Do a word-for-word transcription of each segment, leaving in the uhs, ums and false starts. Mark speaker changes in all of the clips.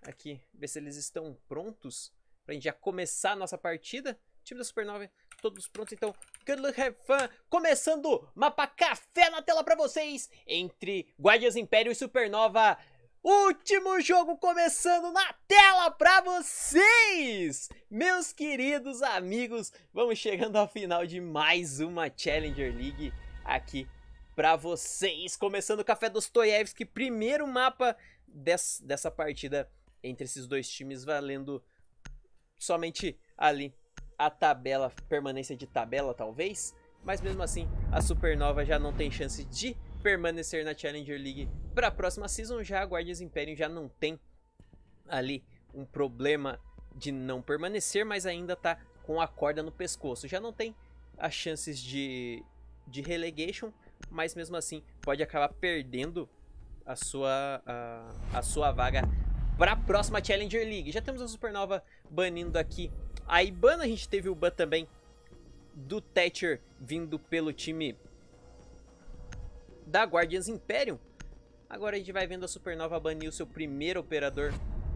Speaker 1: aqui, ver se eles estão prontos pra gente já começar a nossa partida. Time da Supernova, todos prontos, então, good luck, have fun. Começando, mapa café na tela pra vocês, entre Guardiões Império e Supernova. Último jogo começando na tela pra vocês! Meus queridos amigos, vamos chegando ao final de mais uma Challenger League aqui pra vocês. Começando o Café Dostoiévski, primeiro mapa des, dessa partida entre esses dois times, valendo somente ali a tabela, permanência de tabela talvez. Mas mesmo assim, a Supernova já não tem chance de permanecer na Challenger League para a próxima season. Já a Guardiões Imperium já não tem ali um problema de não permanecer, mas ainda tá com a corda no pescoço. Já não tem as chances de, de relegation, mas mesmo assim pode acabar perdendo a sua, a, a sua vaga para a próxima Challenger League. Já temos a Supernova banindo aqui a Ibana. A gente teve o ban também do Thatcher vindo pelo time da Guardiões Imperium. Agora a gente vai vendo a Supernova banir o seu primeiro operador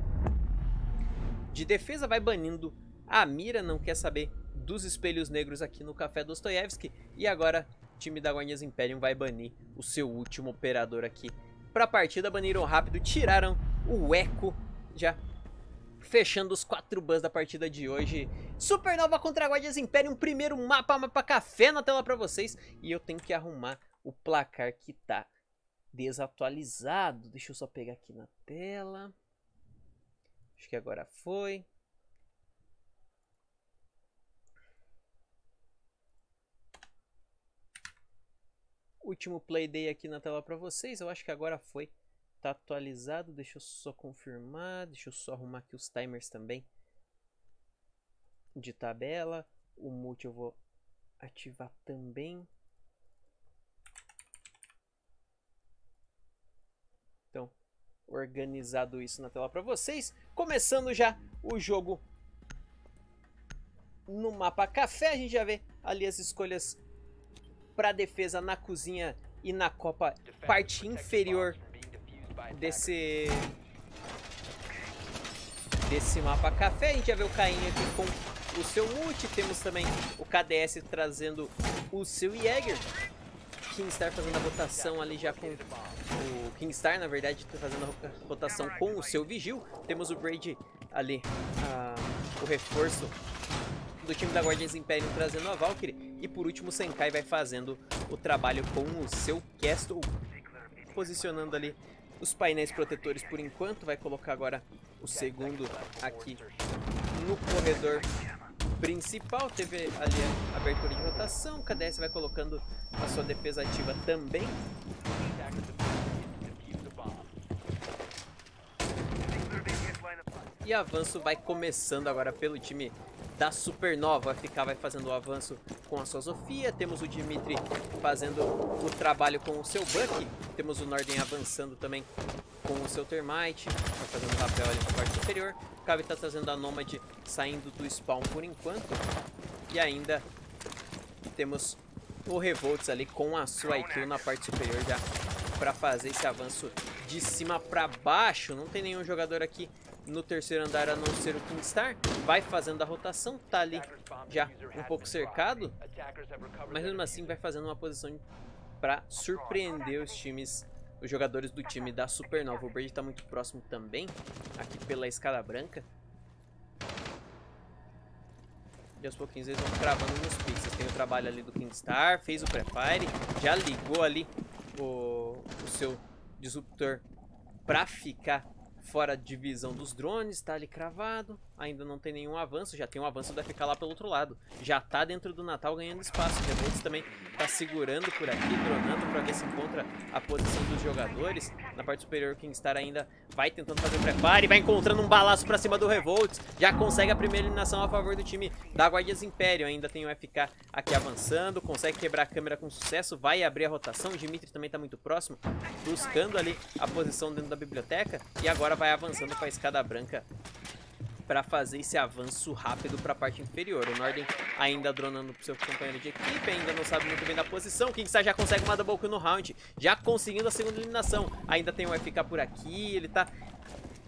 Speaker 1: de defesa. Vai banindo a mira, não quer saber dos espelhos negros aqui no Café Dostoiévski. E agora o time da Guardiões Imperium vai banir o seu último operador aqui para a partida. Baniram rápido, tiraram o eco, já fechando os quatro bans da partida de hoje. Supernova contra Guardiões Imperium, primeiro mapa, mapa café na tela para vocês. E eu tenho que arrumar o placar que tá desatualizado. Deixa eu só pegar aqui na tela. Acho que agora foi. Último playday aqui na tela para vocês. Eu acho que agora foi. Tá atualizado. Deixa eu só confirmar. Deixa eu só arrumar aqui os timers também de tabela. O multi eu vou ativar também. Então, organizado isso na tela para vocês. Começando já o jogo no mapa café. A gente já vê ali as escolhas para defesa na cozinha e na copa, parte inferior desse desse mapa café. A gente já vê o Caim aqui com o seu multi. Temos também o K D S trazendo o seu Jäger. Kingstar fazendo a rotação ali já com o Kingstar, na verdade, fazendo a rotação com o seu Vigil. Temos o Braid ali, uh, o reforço do time da Guardiões Imperium trazendo a Valkyrie. E por último o Senkai vai fazendo o trabalho com o seu Castle, posicionando ali os painéis protetores por enquanto. Vai colocar agora o segundo aqui no corredor principal. Teve ali a abertura de rotação. O K D S vai colocando a sua defesa ativa também. E avanço vai começando agora pelo time da Supernova. A F K vai fazendo o avanço com a sua Zofia. Temos o Dimitri fazendo o trabalho com o seu Buck. Temos o Norden avançando também com o seu Termite, vai fazendo papel ali na parte superior. O Cavi está trazendo a Nomad saindo do spawn por enquanto. E ainda temos o Revolts ali com a sua I Q na parte superior já para fazer esse avanço de cima para baixo. Não tem nenhum jogador aqui no terceiro andar a não ser o Kingstar. Vai fazendo a rotação, tá ali já um pouco cercado, mas mesmo assim vai fazendo uma posição para surpreender os times, os jogadores do time da Supernova. O Braid tá muito próximo também, aqui pela escada branca. E aos pouquinhos eles vão cravando nos pixels. Tem o trabalho ali do Kingstar, fez o pré-fire, já ligou ali o, o seu disruptor pra ficar fora de visão dos drones. Tá ali cravado, ainda não tem nenhum avanço. Já tem um avanço da F K lá pelo outro lado, já tá dentro do Natal ganhando espaço. O Revolts também tá segurando por aqui, dronando pra ver se encontra a posição dos jogadores. Na parte superior o Kingstar ainda vai tentando fazer o prepare, vai encontrando um balaço pra cima do Revolts, já consegue a primeira eliminação a favor do time da Guardiões Imperium. Ainda tem o F K aqui avançando, consegue quebrar a câmera com sucesso, vai abrir a rotação. O Dimitri também tá muito próximo, buscando ali a posição dentro da biblioteca. E agora vai avançando para a escada branca para fazer esse avanço rápido para a parte inferior. O Norden ainda dronando pro seu companheiro de equipe, ainda não sabe muito bem da posição. O Kingstar já consegue uma double kill no round, já conseguindo a segunda eliminação. Ainda tem o F K por aqui, ele tá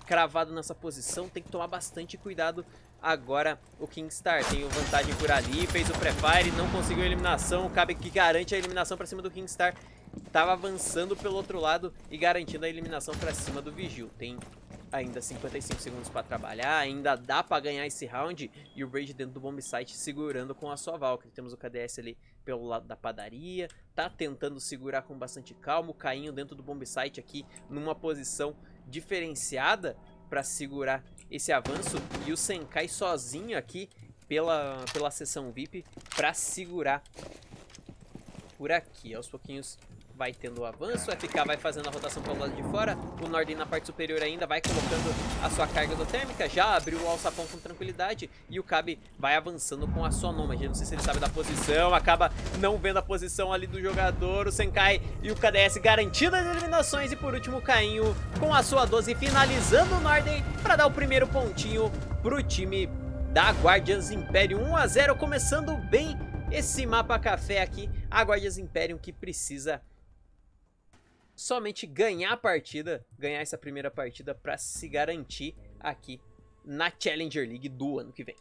Speaker 1: cravado nessa posição, tem que tomar bastante cuidado. Agora o Kingstar tem vantagem por ali, fez o pré-fire, não conseguiu a eliminação, o Cabe que garante a eliminação pra cima do Kingstar. Tava avançando pelo outro lado e garantindo a eliminação pra cima do Vigil. Tem ainda cinquenta e cinco segundos pra trabalhar, ainda dá pra ganhar esse round. E o Rage dentro do bomb site segurando com a sua Valkyrie. Temos o K D S ali pelo lado da padaria, tá tentando segurar com bastante calma. O Cainho dentro do bomb site aqui numa posição diferenciada pra segurar esse avanço. E o Senkai sozinho aqui pela, pela seção V I P pra segurar por aqui. Aos pouquinhos vai tendo o avanço, o F K vai fazendo a rotação pelo lado de fora, o Norden na parte superior ainda vai colocando a sua carga térmica, já abriu o alçapão com tranquilidade e o Cabe vai avançando com a sua Nômade. Não sei se ele sabe da posição, acaba não vendo a posição ali do jogador, o Senkai e o K D S garantindo as eliminações e por último o Cainho com a sua doze finalizando o Norden para dar o primeiro pontinho pro time da Guardians Imperium. um a zero, começando bem esse mapa café aqui, a Guardians Imperium que precisa somente ganhar a partida, ganhar essa primeira partida para se garantir aqui na Challenger League do ano que vem.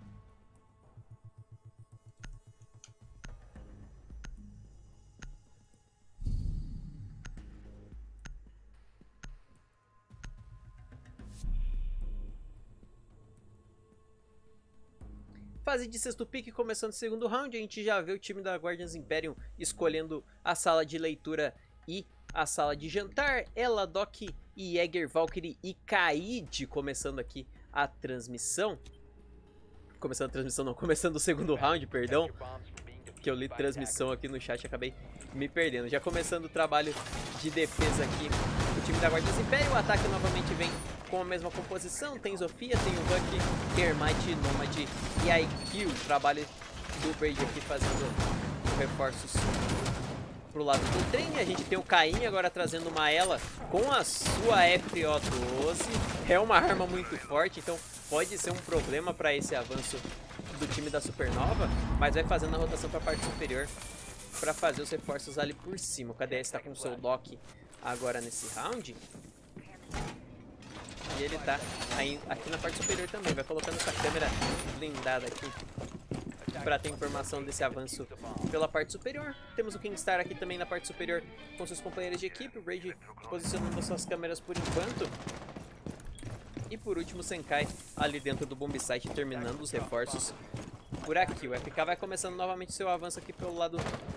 Speaker 1: Fase de sexto pique começando o segundo round, a gente já vê o time da Guardians Imperium escolhendo a sala de leitura e a sala de jantar. Ela, Doc e Jäger, Valkyrie e Kaid começando aqui a transmissão. Começando a transmissão não, começando o segundo round, perdão. Que eu li transmissão aqui no chat e acabei me perdendo. Já começando o trabalho de defesa aqui do time da Guardians Imperium. O ataque novamente vem com a mesma composição. Tem Zofia, tem o Buck, Termite, Nomad e a I Q. O trabalho do Braid aqui fazendo reforços pro lado do trem. A gente tem o Caim agora trazendo uma Ela com a sua F O doze. É uma arma muito forte, então pode ser um problema para esse avanço do time da Supernova, mas vai fazendo a rotação para a parte superior para fazer os reforços ali por cima. O K D S está com o seu Doc agora nesse round. E ele tá aí, aqui na parte superior também, vai colocando essa câmera blindada aqui para ter informação desse avanço pela parte superior. Temos o Kingstar aqui também na parte superior com seus companheiros de equipe. O Raid posicionando suas câmeras por enquanto. E por último o Senkai ali dentro do bomb site terminando os reforços por aqui. O F K vai começando novamente seu avanço aqui pelo lado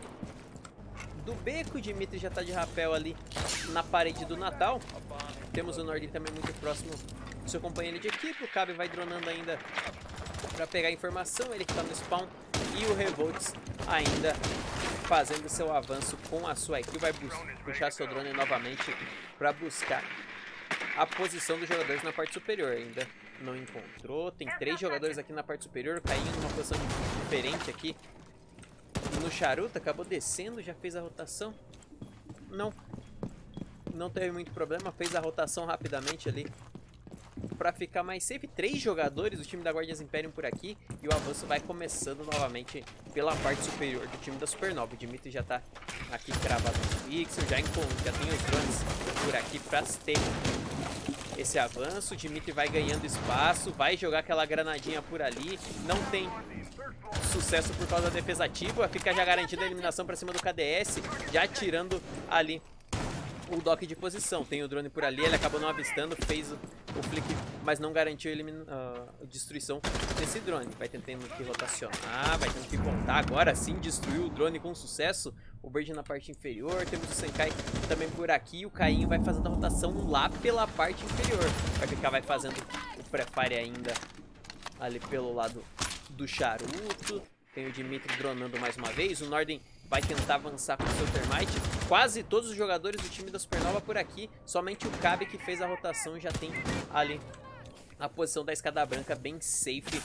Speaker 1: do beco. O Dimitri já tá de rapel ali na parede do Natal. Temos o Nordin também muito próximo do seu companheiro de equipe. O Cabe vai dronando ainda para pegar informação, ele que tá no spawn. E o Revolts ainda fazendo seu avanço com a sua equipe. Vai puxar seu drone novamente para buscar a posição dos jogadores na parte superior. Ainda não encontrou. Tem três jogadores aqui na parte superior, caindo numa posição diferente aqui no charuto. Acabou descendo, já fez a rotação. Não, não teve muito problema, fez a rotação rapidamente ali para ficar mais safe. Três jogadores do time da Guardians Imperium por aqui. E o avanço vai começando novamente pela parte superior do time da Supernova. O Dimitri já tá aqui cravado no pixel. Já, já tem os drones por aqui para ter esse avanço. O Dimitri vai ganhando espaço. Vai jogar aquela granadinha por ali. Não tem sucesso por causa da defesa ativa. Fica já garantida a eliminação para cima do K D S. Já tirando ali o Doc de posição. Tem o drone por ali, ele acabou não avistando, fez o, o flick, mas não garantiu a, uh, a destruição desse drone. Vai tentando que rotacionar, vai tendo que voltar. Agora sim destruiu o drone com sucesso. O Bird na parte inferior, temos o Senkai também por aqui. O Caim vai fazendo a rotação lá pela parte inferior. Vai ficar, vai fazendo o pré-fire ainda ali pelo lado do charuto. Tem o Dimitri dronando mais uma vez. O Norden vai tentar avançar com o seu Termite. Quase todos os jogadores do time da Supernova por aqui. Somente o Cabe que fez a rotação já tem ali a posição da escada branca bem safe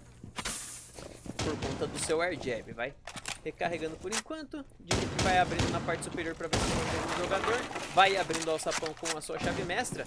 Speaker 1: por conta do seu air jab. Vai recarregando por enquanto. Dimitri vai abrindo na parte superior para ver se não tem um jogador. Vai abrindo ao sapão com a sua chave mestra.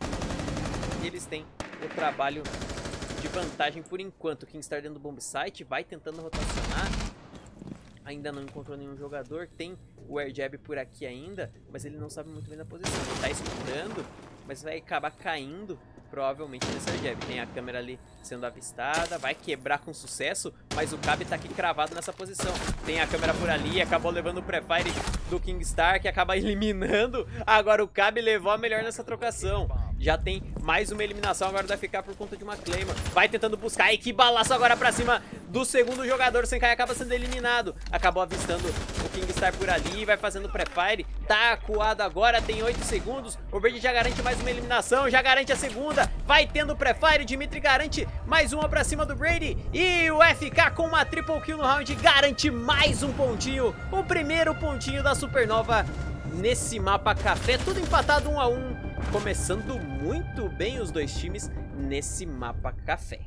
Speaker 1: E eles têm o trabalho de vantagem por enquanto. O Kingstar dentro do bomb site vai tentando rotacionar. Ainda não encontrou nenhum jogador. Tem o air jab por aqui ainda, mas ele não sabe muito bem da posição. Ele tá escutando, mas vai acabar caindo provavelmente nesse jab. Tem a câmera ali sendo avistada, vai quebrar com sucesso, mas o Cabe tá aqui cravado nessa posição. Tem a câmera por ali, acabou levando o pré-fire do Kingstar, que acaba eliminando. Agora o Cabe levou a melhor nessa trocação. Já tem mais uma eliminação, agora vai ficar por conta de uma Claymore. Vai tentando buscar, e que balaço agora pra cima do segundo jogador. O Senkai acaba sendo eliminado. Acabou avistando o Kingstar por ali, vai fazendo pré-fire. Tá acuado agora, tem oito segundos. O Brady já garante mais uma eliminação, já garante a segunda. Vai tendo pré-fire, Dimitri garante mais uma pra cima do Brady. E o F K com uma triple kill no round garante mais um pontinho. O primeiro pontinho da Supernova nesse mapa café. Tudo empatado um a um. Começando muito bem os dois times nesse mapa café.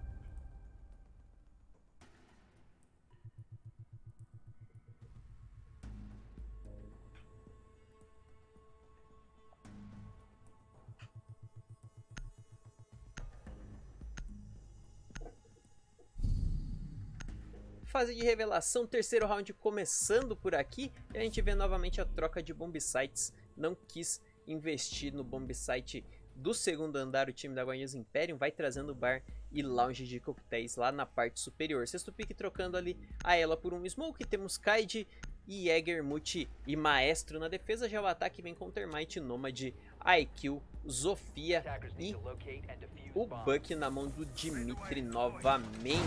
Speaker 1: Fase de revelação, terceiro round começando por aqui. E a gente vê novamente a troca de bomb sites. Não quis investir no bomb site do segundo andar. O time da Guardiões Imperium vai trazendo bar e lounge de coquetéis lá na parte superior. Sexto pick trocando ali a ela por um smoke. Temos Kaid e Jäger, Muti e Maestro na defesa. Já o ataque vem com Termite, Nomad, I Q, Zofia e o Buck na mão do Dimitri novamente.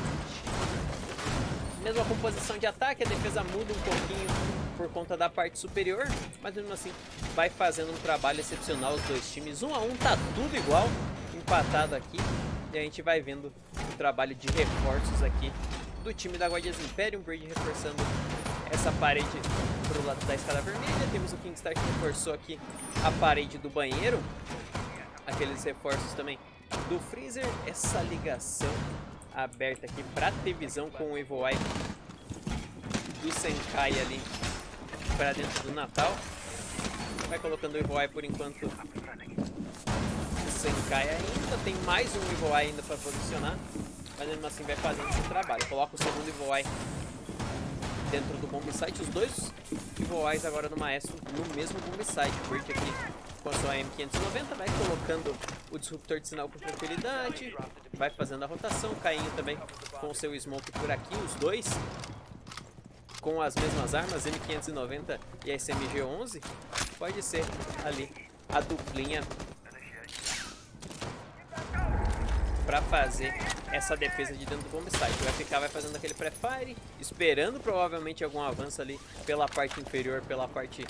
Speaker 1: Mesma composição de ataque, a defesa muda um pouquinho por conta da parte superior, mas mesmo assim vai fazendo um trabalho excepcional os dois times. Um a um, tá tudo igual, empatado aqui. E a gente vai vendo o trabalho de reforços aqui do time da Guardiões Imperium. Brady reforçando essa parede pro lado da escada vermelha. Temos o Kingstar que reforçou aqui a parede do banheiro. Aqueles reforços também do Freezer. Essa ligação aberta aqui para ter visão com o Evil Eye do Senkai ali para dentro do Natal. Vai colocando o Evil Eye por enquanto. O Senkai ainda tem mais um Evil Eye ainda para posicionar, mas mesmo assim vai fazendo esse trabalho. Coloca o segundo Evil Eye dentro do bomb site. Os dois Evil Eyes agora no Maestro no mesmo bomb site. O Burt aqui com a sua M quinhentos e noventa vai colocando o disruptor de sinal com tranquilidade, vai fazendo a rotação. Cainho também com o seu smoke por aqui, os dois com as mesmas armas, M quinhentos e noventa e a S M G onze. Pode ser ali a duplinha para fazer essa defesa de dentro do bomb site. Vai ficar, vai fazendo aquele pré-fire, esperando provavelmente algum avanço ali pela parte inferior, pela parte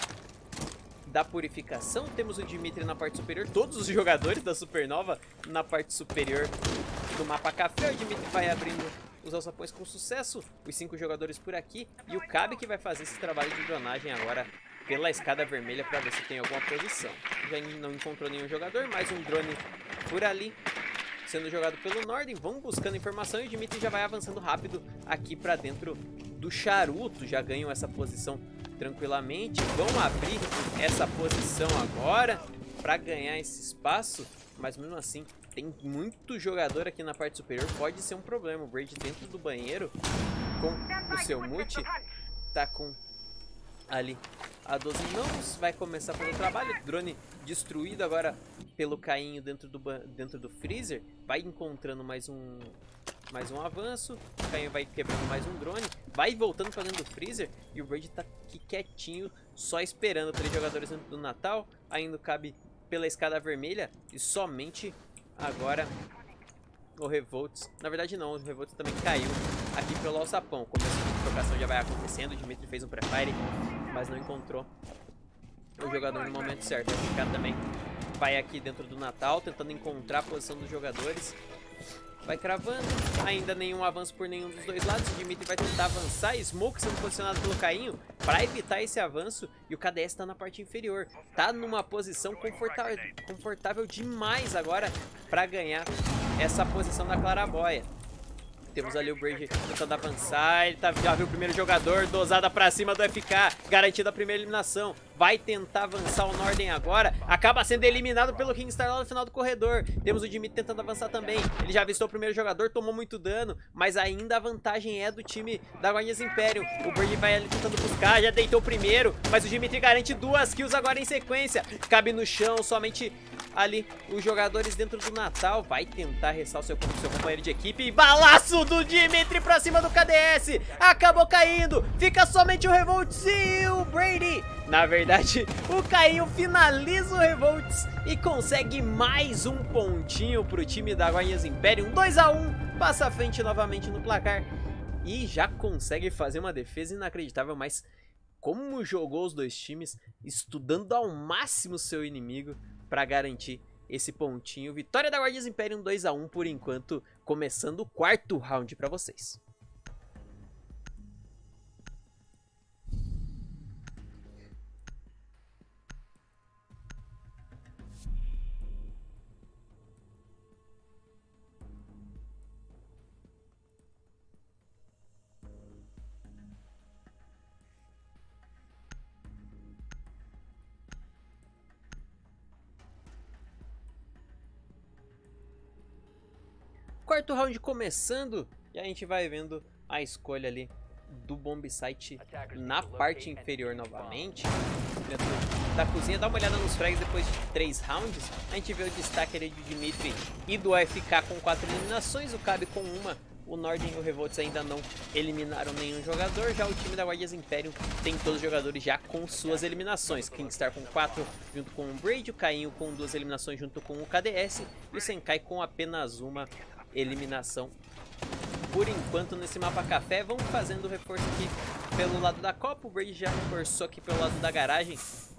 Speaker 1: da purificação. Temos o Dimitri na parte superior, todos os jogadores da Supernova na parte superior do mapa café. O Dimitri vai abrindo os alçapões com sucesso, os cinco jogadores por aqui, e o Cabe que vai fazer esse trabalho de dronagem agora pela escada vermelha para ver se tem alguma posição. Já não encontrou nenhum jogador, mais um drone por ali sendo jogado pelo Norden. Vão buscando informação e o Dimitri já vai avançando rápido aqui para dentro do charuto. Já ganham essa posição tranquilamente, vão abrir essa posição agora para ganhar esse espaço, mas mesmo assim tem muito jogador aqui na parte superior, pode ser um problema. O Brady dentro do banheiro com o seu Muti, tá com ali a doze mãos, vai começar pelo trabalho. Drone destruído agora pelo Cainho dentro do, dentro do freezer, vai encontrando mais um mais um avanço. O Cainho vai quebrando mais um drone, vai voltando para dentro do freezer e o Brady tá aqui quietinho, só esperando. Três jogadores dentro do Natal, ainda cabe pela escada vermelha e somente agora o Revolts. Na verdade não, o Revolts também caiu aqui pelo alçapão. Começo de trocação já vai acontecendo, o Dimitri fez um pré-fire, mas não encontrou o jogador no momento certo. O F K também vai aqui dentro do Natal, tentando encontrar a posição dos jogadores. Vai cravando, ainda nenhum avanço por nenhum dos dois lados. O Dimitri vai tentar avançar, Smoke sendo posicionado pelo Cainho para evitar esse avanço. E o K D S tá na parte inferior, tá numa posição confortável, confortável demais agora para ganhar essa posição da claraboia. Temos ali o Brady tentando avançar, ele tá, já viu o primeiro jogador, dosada pra cima do F K, garantida a primeira eliminação. Vai tentar avançar o Norden agora, acaba sendo eliminado pelo Kingstar lá no final do corredor. Temos o Dimitri tentando avançar também, ele já avistou o primeiro jogador, tomou muito dano, mas ainda a vantagem é do time da Guardiões Imperium. O Brady vai ali tentando buscar, já deitou o primeiro, mas o Dimitri garante duas kills agora em sequência. Cabe no chão, somente ali os jogadores dentro do Natal. Vai tentar ressaltar o seu, seu companheiro de equipe. E balaço do Dimitri pra cima do K D S. Acabou caindo. Fica somente o Revolts e o Brady. Na verdade, o Cainho finaliza o Revolts e consegue mais um pontinho pro time da Guardians Imperium. dois a um, passa à frente novamente no placar. E já consegue fazer uma defesa inacreditável, mas como jogou os dois times, estudando ao máximo seu inimigo para garantir esse pontinho. Vitória da Guardians Imperium dois a um por enquanto, começando o quarto round para vocês. Quarto round começando e a gente vai vendo a escolha ali do bomb site na parte inferior novamente, dentro da cozinha. Dá uma olhada nos frags depois de três rounds. A gente vê o destaque ali de Dimitri e do A F K com quatro eliminações, o Cabe com uma. O Norden e o Revolts ainda não eliminaram nenhum jogador. Já o time da Guardians Imperium tem todos os jogadores já com suas eliminações. Kingstar com quatro junto com o Brady, o Cainho com duas eliminações junto com o K D S e o Senkai com apenas uma eliminação por enquanto nesse mapa café. Vamos fazendo o reforço aqui pelo lado da Copa. O Brady já reforçou aqui pelo lado da garagem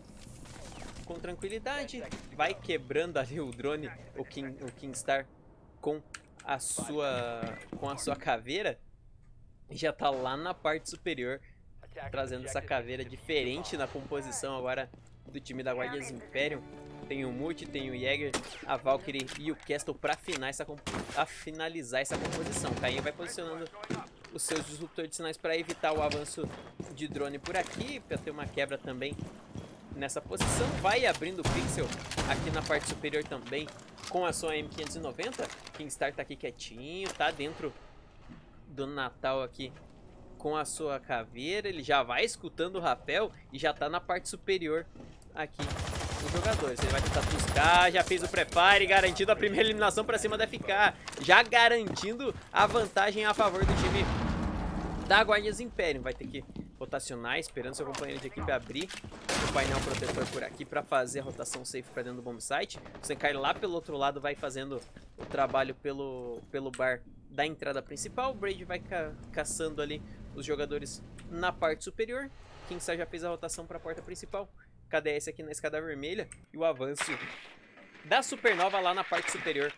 Speaker 1: com tranquilidade. Vai quebrando ali o drone, o, King, o Kingstar com a sua com a sua caveira. Já tá lá na parte superior, trazendo essa caveira diferente na composição agora do time da Guardians Imperium. Tem o Multi, tem o Jäger, a Valkyrie e o Castle para essa, finalizar essa composição. O Cainho vai posicionando os seus disruptores de sinais para evitar o avanço de drone por aqui, para ter uma quebra também nessa posição. Vai abrindo o pixel aqui na parte superior também com a sua M quinhentos e noventa. Kingstar tá aqui quietinho, tá dentro do Natal aqui com a sua caveira. Ele já vai escutando o rapel e já tá na parte superior aqui os jogadores. Ele vai tentar buscar, já fez o prepare, garantindo a primeira eliminação para cima da F K, já garantindo a vantagem a favor do time da Guardians Imperium. Vai ter que rotacionar, esperando seu companheiro de equipe abrir o painel protetor por aqui para fazer a rotação safe para dentro do bomb site. Você cai lá pelo outro lado, vai fazendo o trabalho pelo, pelo bar da entrada principal. O Brady vai ca caçando ali os jogadores na parte superior. Kingstar já fez a rotação para a porta principal. K D S aqui na escada vermelha e o avanço da Supernova lá na parte superior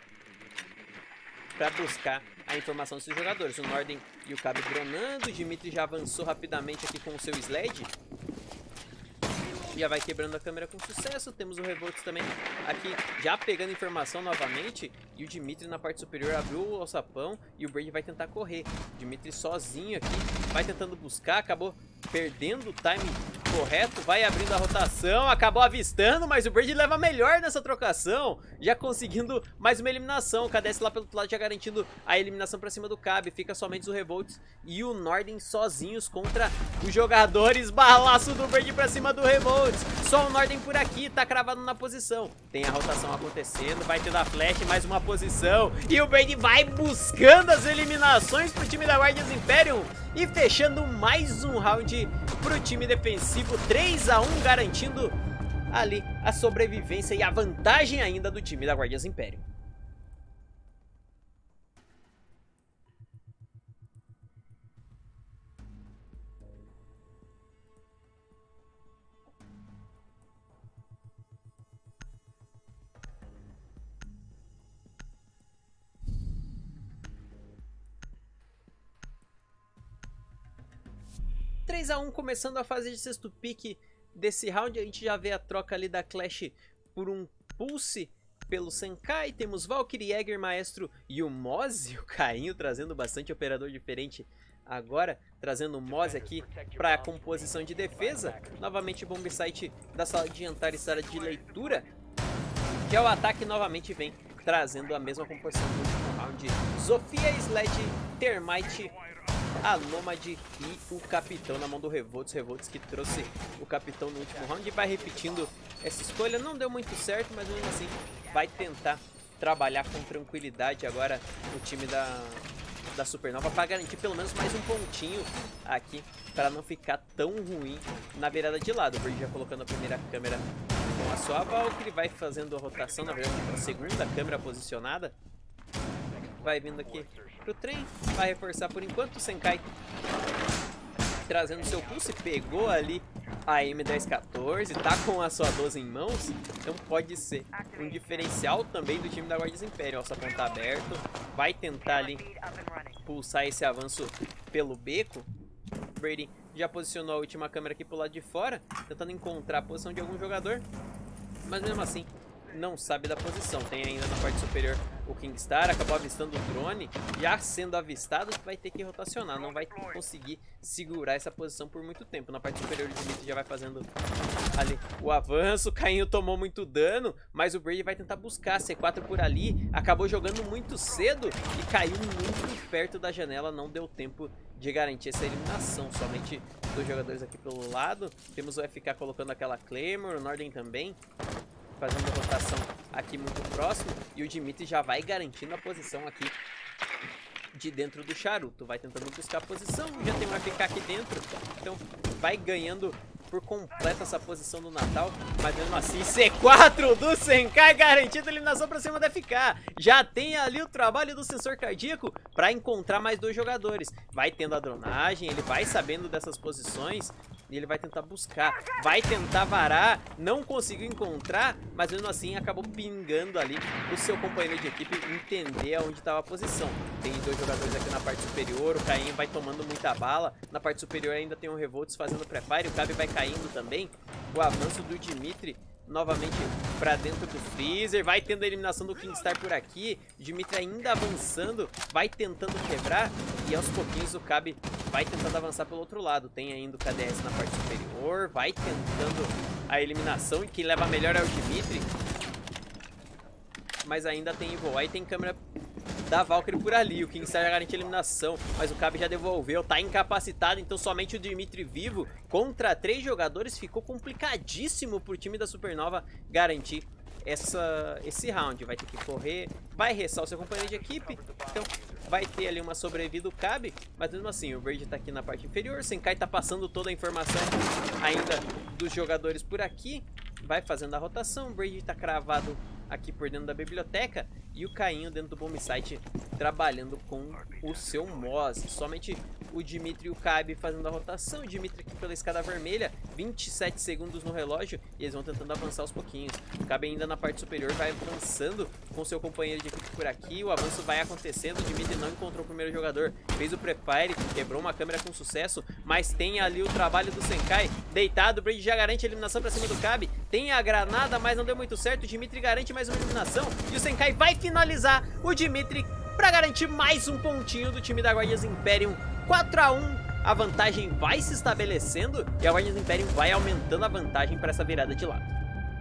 Speaker 1: para buscar a informação desses jogadores. O Norden e o Cabe dronando, o Dimitri já avançou rapidamente aqui com o seu sled. Já vai quebrando a câmera com sucesso. Temos o Revolts também aqui já pegando informação novamente. E o Dimitri na parte superior abriu o alçapão e o Brady vai tentar correr. O Dimitri sozinho aqui vai tentando buscar, acabou perdendo o time correto, vai abrindo a rotação, acabou avistando, mas o Brady leva melhor nessa trocação, já conseguindo mais uma eliminação. O K D S lá pelo outro lado já garantindo a eliminação pra cima do Cabe. Fica somente os Revolts e o Norden sozinhos contra os jogadores. Balaço do Brady pra cima do Revolts. Só o Norden por aqui, tá cravado na posição. Tem a rotação acontecendo, vai ter da flash, mais uma posição. E o Brady vai buscando as eliminações pro time da Guardians Imperium. E fechando mais um round pro time defensivo, três a um, garantindo ali a sobrevivência e a vantagem ainda do time da Guardians Imperium. três a um, começando a fase de sexto pique desse round. A gente já vê a troca ali da Clash por um Pulse pelo Senkai. Temos Valkyrie, Jäger, Maestro e o Moze. O Cainho trazendo bastante operador diferente agora, trazendo o Moze aqui para a composição de defesa. Novamente bomb site da sala de jantar e sala de leitura. Que é o ataque, novamente vem trazendo a mesma composição do último round. Zofia, Sled, Termite, a Nômade e o Capitão na mão do Revolts. Revolts que trouxe o Capitão no último round e vai repetindo essa escolha. Não deu muito certo, mas mesmo assim vai tentar trabalhar com tranquilidade agora o time da, da Supernova para garantir pelo menos mais um pontinho aqui, para não ficar tão ruim na virada de lado. O Bird já colocando a primeira câmera com a sua Valkyrie, vai fazendo a rotação, na verdade, para a segunda câmera posicionada. Vai vindo aqui pro trem, vai reforçar por enquanto. O Senkai trazendo seu pulse, pegou ali a M dez quatorze, tá com a sua doze em mãos, então pode ser um diferencial também do time da Guardiões Império. Ó, só ponta aberto, vai tentar ali pulsar esse avanço pelo beco. Brady já posicionou a última câmera aqui pro lado de fora, tentando encontrar a posição de algum jogador, mas mesmo assim não sabe da posição. Tem ainda na parte superior o Kingstar, acabou avistando o drone, já sendo avistado vai ter que rotacionar, não vai conseguir segurar essa posição por muito tempo. Na parte superior o Dimitri já vai fazendo ali o avanço, o Cainho tomou muito dano, mas o Brady vai tentar buscar C quatro por ali, acabou jogando muito cedo e caiu muito perto da janela, não deu tempo de garantir essa eliminação. Somente dois jogadores aqui pelo lado, temos o F K colocando aquela Claymore, o Norden também fazendo a rotação aqui muito próximo, e o Dimitri já vai garantindo a posição aqui de dentro do charuto, vai tentando buscar a posição, já tem um F K aqui dentro, então vai ganhando por completo essa posição do Natal, mas mesmo assim C quatro do Senkai garantido, eliminação pra cima do F K, já tem ali o trabalho do sensor cardíaco para encontrar mais dois jogadores, vai tendo a dronagem, ele vai sabendo dessas posições, e ele vai tentar buscar, vai tentar varar, não conseguiu encontrar, mas mesmo assim acabou pingando ali o seu companheiro de equipe entender aonde estava a posição. Tem dois jogadores aqui na parte superior, o Caim vai tomando muita bala, na parte superior ainda tem o Revolts fazendo prepare, o Cabe vai caindo também, o avanço do Dimitri novamente para dentro do freezer, vai tendo a eliminação do Kingstar por aqui, o Dimitri ainda avançando, vai tentando quebrar, e aos pouquinhos o Cabe vai tentando avançar pelo outro lado. Tem ainda o K D S na parte superior, vai tentando a eliminação, e quem leva melhor é o Dimitri, mas ainda tem Evil Eye, tem câmera da Valkyrie por ali, o Kingstar já garante a eliminação, mas o Cabe já devolveu, tá incapacitado, então somente o Dimitri vivo contra três jogadores, ficou complicadíssimo pro time da Supernova garantir essa, esse round. Vai ter que correr, vai restar o seu companheiro de equipe, então vai ter ali uma sobrevida do Cabe, mas mesmo assim o Bird tá aqui na parte inferior, o Senkai tá passando toda a informação ainda dos jogadores por aqui, vai fazendo a rotação, o Bird tá cravado aqui por dentro da biblioteca, e o Cainho dentro do bomb site trabalhando com o seu Moz. Somente o Dimitri e o Cabe fazendo a rotação, o Dimitri aqui pela escada vermelha, vinte e sete segundos no relógio, e eles vão tentando avançar aos pouquinhos. O Cabe ainda na parte superior vai avançando com seu companheiro de equipe por aqui, o avanço vai acontecendo, o Dimitri não encontrou o primeiro jogador, fez o prepare, quebrou uma câmera com sucesso, mas tem ali o trabalho do Senkai, deitado, o Brady já garante a eliminação pra cima do Cabe, tem a granada, mas não deu muito certo, o Dimitri garante mais uma eliminação, e o Senkai vai finalizar o Dimitri para garantir mais um pontinho do time da Guardiões Imperium. Quatro a um, a vantagem vai se estabelecendo e a Guardiões Imperium vai aumentando a vantagem para essa virada de lado.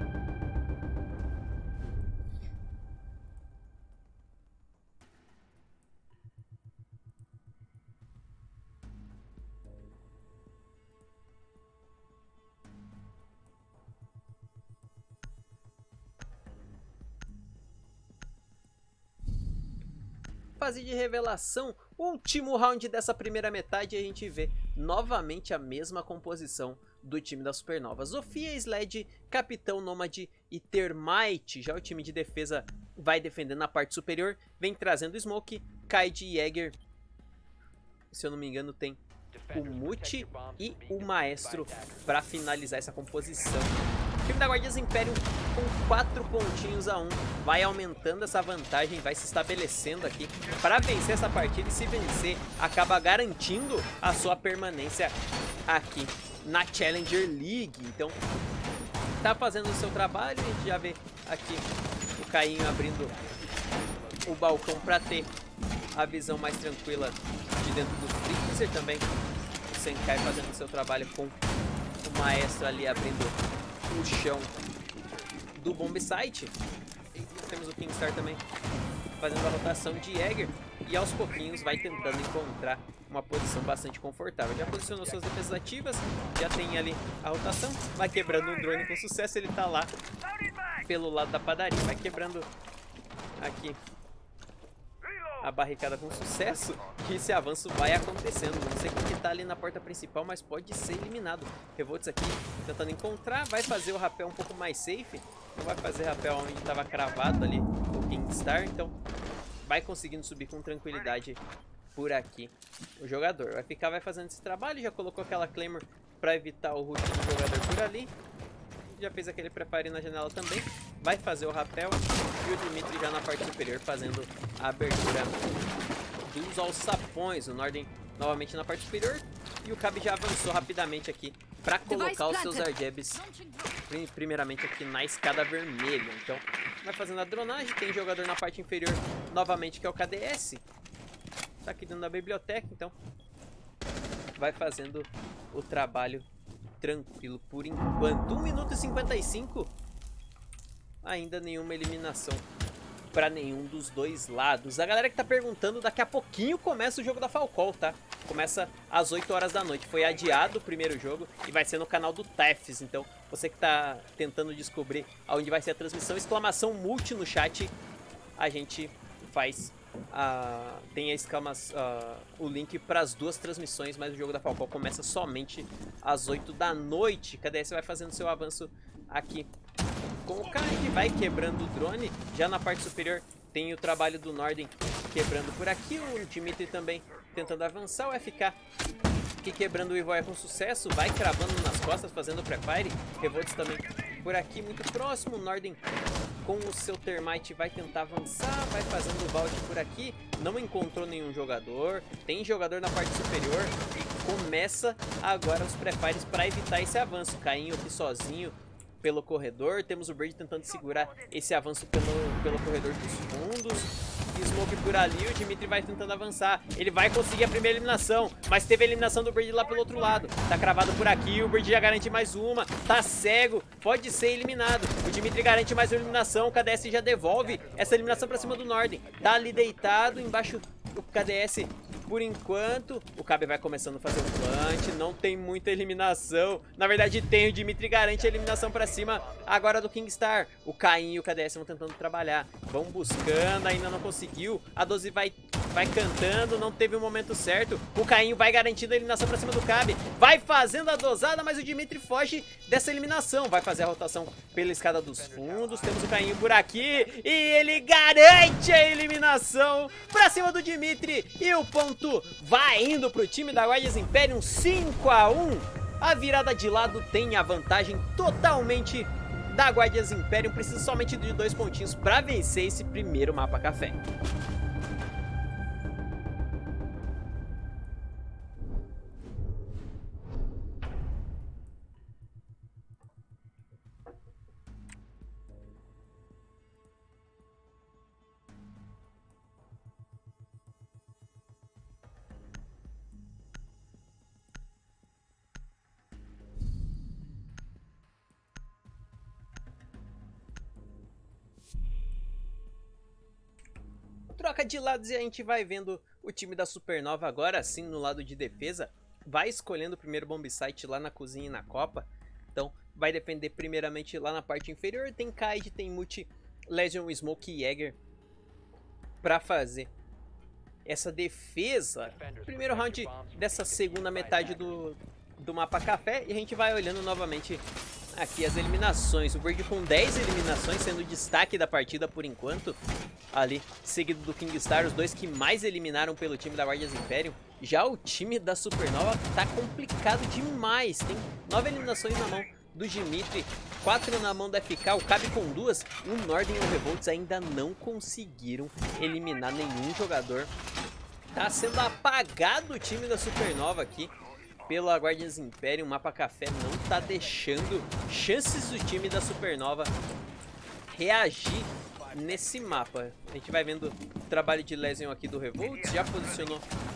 Speaker 1: Fase de revelação, último round dessa primeira metade, a gente vê novamente a mesma composição do time da Supernova. Zofia, Sled, Capitão Nômade e Termite. Já o time de defesa vai defendendo na parte superior, vem trazendo Smoke, Kaid e Jäger. Se eu não me engano tem o Muti e o Maestro para finalizar essa composição. O time da Guardiões Imperium com quatro pontinhos a um vai aumentando essa vantagem, vai se estabelecendo aqui para vencer essa partida, e se vencer acaba garantindo a sua permanência aqui na Challenger League. Então tá fazendo o seu trabalho, a gente já vê aqui o Cainho abrindo o balcão para ter a visão mais tranquila de dentro do freezer. Também o Senkai fazendo o seu trabalho com o Maestro ali abrindo o chão do bomb site. E temos o Kingstar também fazendo a rotação de Jäger, e aos pouquinhos vai tentando encontrar uma posição bastante confortável. Já posicionou suas defesas ativas, já tem ali a rotação, vai quebrando um drone com sucesso, ele tá lá pelo lado da padaria. Vai quebrando aqui a barricada com sucesso, que esse avanço vai acontecendo. Não sei quem que tá ali na porta principal, mas pode ser eliminado. Revolts aqui tentando encontrar, vai fazer o rapel um pouco mais safe. Não vai fazer rapel onde estava cravado ali o Kingstar, então vai conseguindo subir com tranquilidade por aqui o jogador. Vai ficar, vai fazendo esse trabalho, já colocou aquela Claymore para evitar o root do jogador por ali. Já fez aquele prepare na janela também. Vai fazer o rapel e o Dimitri já na parte superior fazendo a abertura dos alçapões. O Norden novamente na parte superior e o Cabe já avançou rapidamente aqui para colocar os seus Arjebs primeiramente aqui na escada vermelha. Então vai fazendo a dronagem, tem jogador na parte inferior novamente que é o K D S. Tá aqui dentro da biblioteca, então vai fazendo o trabalho tranquilo por enquanto. um minuto e cinquenta e cinco. Ainda nenhuma eliminação para nenhum dos dois lados. A galera que tá perguntando, daqui a pouquinho começa o jogo da Falcão, tá? Começa às oito horas da noite. Foi adiado o primeiro jogo e vai ser no canal do Tefs. Então, você que tá tentando descobrir aonde vai ser a transmissão, exclamação multi no chat. A gente faz... Uh, tem a exclama, uh, o link para as duas transmissões, mas o jogo da Falcão começa somente às oito da noite. K D S vai fazendo seu avanço aqui com o Kang, vai quebrando o drone. Já na parte superior tem o trabalho do Norden quebrando por aqui. O Dimitri também tentando avançar. O F K aqui quebrando o Ivoia com sucesso, vai cravando nas costas, fazendo o prepare. Revolts também por aqui, muito próximo. O Norden com o seu Termite vai tentar avançar, vai fazendo o vault por aqui. Não encontrou nenhum jogador, tem jogador na parte superior e começa agora os prepares para evitar esse avanço. Cainho aqui sozinho pelo corredor, temos o Bird tentando segurar esse avanço pelo, pelo corredor dos fundos. Smoke por ali, o Dimitri vai tentando avançar. Ele vai conseguir a primeira eliminação, mas teve a eliminação do Bird lá pelo outro lado. Tá cravado por aqui, o Bird já garante mais uma. Tá cego, pode ser eliminado. O Dimitri garante mais uma eliminação, o K D S já devolve essa eliminação pra cima do Norden. Tá ali deitado, embaixo o K D S por enquanto. O Cabe vai começando a fazer o plant, não tem muita eliminação. Na verdade tem, o Dimitri garante a eliminação pra cima agora do Kingstar. O Caim e o K D S vão tentando trabalhar, vão buscando, ainda não conseguiu. A doze vai, vai cantando, não teve o momento certo. O Caim vai garantindo a eliminação pra cima do Cabe, vai fazendo a dosada, mas o Dimitri foge dessa eliminação. Vai fazer a rotação pela escada dos fundos, temos o Caim por aqui e ele garante a eliminação pra cima do Dimitri. E o ponto vai indo pro time da Guardias Imperium, cinco a um. A virada de lado tem a vantagem totalmente da Guardias Imperium. Precisa somente de dois pontinhos para vencer esse primeiro mapa café. Troca de lados e a gente vai vendo o time da Supernova agora sim no lado de defesa. Vai escolhendo o primeiro bomb site lá na cozinha e na copa. Então vai depender primeiramente lá na parte inferior. Tem Kaid, tem Multi, Legion, Smoke e Jäger para fazer essa defesa. Primeiro round dessa segunda metade do, do mapa café. E a gente vai olhando novamente aqui as eliminações. O Bird com dez eliminações, sendo o destaque da partida por enquanto. Ali, seguido do Kingstar, os dois que mais eliminaram pelo time da Guardias Imperium. Já o time da Supernova tá complicado demais. Tem nove eliminações na mão do Dimitri, quatro na mão da F K, o Cabe com duas. O Norden e o Revolts ainda não conseguiram eliminar nenhum jogador. Tá sendo apagado o time da Supernova aqui pela Guardias Imperium. O mapa café não tá deixando chances do time da Supernova reagir nesse mapa. A gente vai vendo o trabalho de Lesion aqui do Revolts. Já posicionou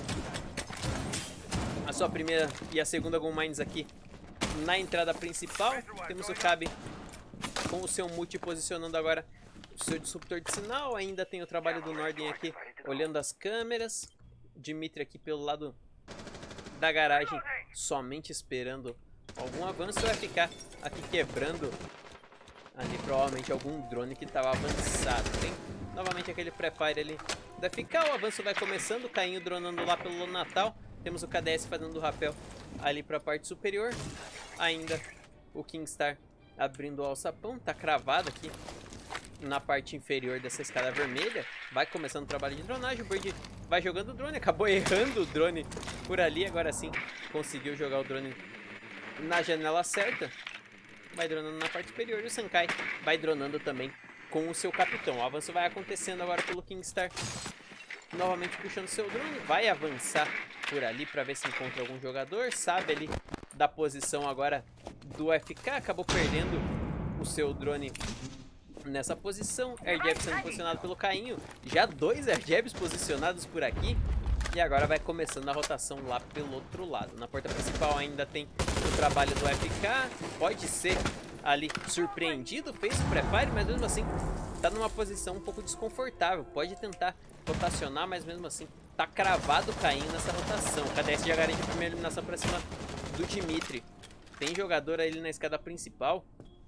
Speaker 1: a sua primeira e a segunda Gun Mines aqui na entrada principal. Temos o Cabe com o seu multi posicionando agora o seu disruptor de sinal. Ainda tem o trabalho do Norden aqui olhando as câmeras. Dimitri aqui pelo lado da garagem somente esperando algum avanço. Vai ficar aqui quebrando Ali provavelmente algum drone que estava avançado. Tem novamente aquele pré-fire ali da F K. O avanço vai começando, o Cainho dronando lá pelo Natal. Temos o K D S fazendo o rapel ali para a parte superior. Ainda o Kingstar abrindo o alçapão. Tá cravado aqui na parte inferior dessa escada vermelha. Vai começando o trabalho de dronagem. O Bird vai jogando o drone. Acabou errando o drone por ali. Agora sim conseguiu jogar o drone na janela certa. Vai dronando na parte superior. E o Sankai vai dronando também com o seu capitão. O avanço vai acontecendo agora pelo Kingstar. Novamente puxando seu drone. Vai avançar por ali para ver se encontra algum jogador. Sabe ali da posição agora do F K. Acabou perdendo o seu drone nessa posição. Airjab sendo posicionado pelo Cainho. Já dois airjabs posicionados por aqui. E agora vai começando a rotação lá pelo outro lado. Na porta principal ainda tem o trabalho do F K. Pode ser ali surpreendido. Fez o pré-fire, mas mesmo assim tá numa posição um pouco desconfortável. Pode tentar rotacionar, mas mesmo assim tá cravado o Cainho nessa rotação. O K D S já garante a primeira eliminação pra cima do Dimitri. Tem jogador ali na escada principal.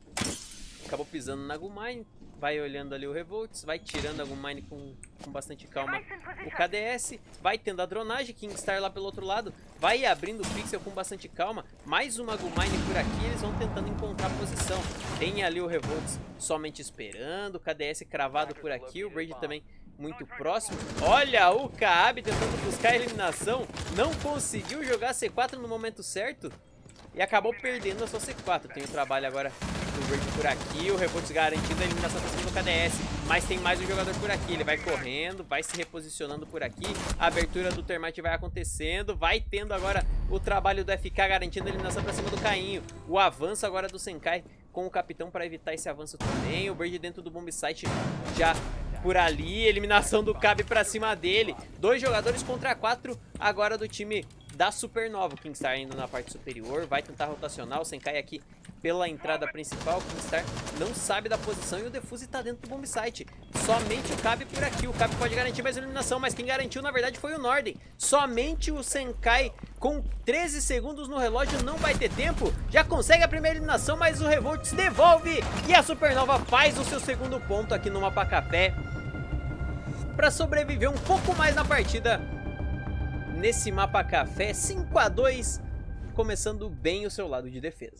Speaker 1: Acabou pisando na Gumine. Vai olhando ali o Revolts. Vai tirando a Gumine com, com bastante calma o K D S. Vai tendo a dronagem. Kingstar lá pelo outro lado. Vai abrindo o pixel com bastante calma. Mais uma Gumine por aqui. Eles vão tentando encontrar a posição. Tem ali o Revolts somente esperando. O K D S cravado por aqui. O Braid também muito próximo. Olha o Kaab tentando buscar a eliminação. Não conseguiu jogar C quatro no momento certo. E acabou perdendo a sua C quatro. Tem o trabalho agora do Bird por aqui. O Revolts garantindo a eliminação pra cima do K D S. Mas tem mais um jogador por aqui. Ele vai correndo, vai se reposicionando por aqui. A abertura do Termite vai acontecendo. Vai tendo agora o trabalho do F K garantindo a eliminação pra cima do Cainho. O avanço agora do Sankai com o capitão para evitar esse avanço também. O Bird dentro do bomb site já por ali. Eliminação do Cabe pra cima dele. Dois jogadores contra quatro agora do time da Supernova. O Kingstar indo na parte superior. Vai tentar rotacionar. O Sankai aqui pela entrada principal. O Kingstar não sabe da posição e o Defuse tá dentro do bomb site. Somente o Cabe por aqui. O Cabe pode garantir mais eliminação, mas quem garantiu na verdade foi o Norden. Somente o Sankai com treze segundos no relógio não vai ter tempo. Já consegue a primeira eliminação, mas o Revolts devolve. E a Supernova faz o seu segundo ponto aqui no Mapa Café para sobreviver um pouco mais na partida. Nesse Mapa Café, cinco a dois, começando bem o seu lado de defesa.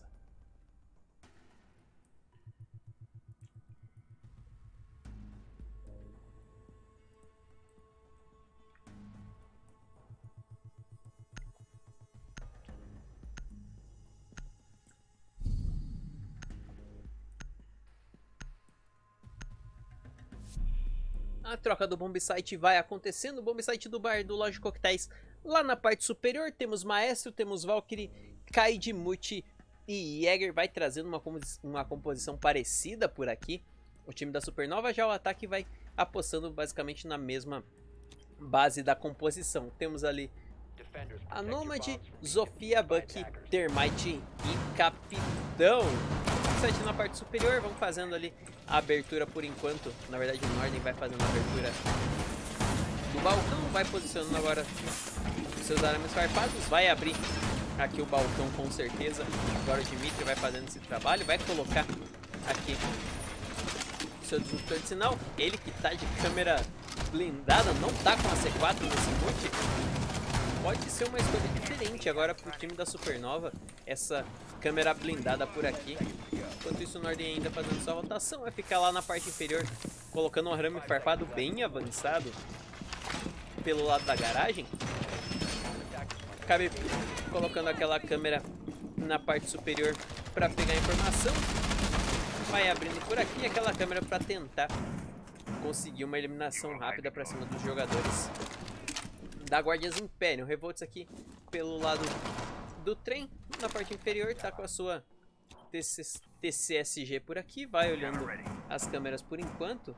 Speaker 1: A troca do bomb site vai acontecendo. O bomb site do bar do Loja Coquetéis lá na parte superior. Temos Maestro, temos Valkyrie, Kaid, Muti e Jäger. Vai trazendo uma, uma composição parecida por aqui. O time da Supernova. Já o ataque vai apostando basicamente na mesma base da composição. Temos ali a Nomad, Zofia, Bucky, Termite e Capitão. Site na parte superior, vamos fazendo ali a abertura por enquanto. Na verdade o Norden vai fazendo a abertura do balcão. Vai posicionando agora os seus arames farpados. Vai abrir aqui o balcão com certeza. Agora o Dimitri vai fazendo esse trabalho. Vai colocar aqui o seu disruptor de sinal. Ele que tá de câmera blindada, não tá com a C quatro nesse multi. Pode ser uma escolha diferente agora pro time da Supernova. Essa câmera blindada por aqui. Enquanto isso o Norden ainda fazendo sua rotação. Vai ficar lá na parte inferior colocando um arame farpado bem avançado pelo lado da garagem. Cabe colocando aquela câmera na parte superior para pegar a informação. Vai abrindo por aqui aquela câmera para tentar conseguir uma eliminação rápida para cima dos jogadores da Guardians Imperium. Revolts aqui pelo lado do trem. Na parte inferior tá com a sua T C S G por aqui. Vai olhando as câmeras por enquanto.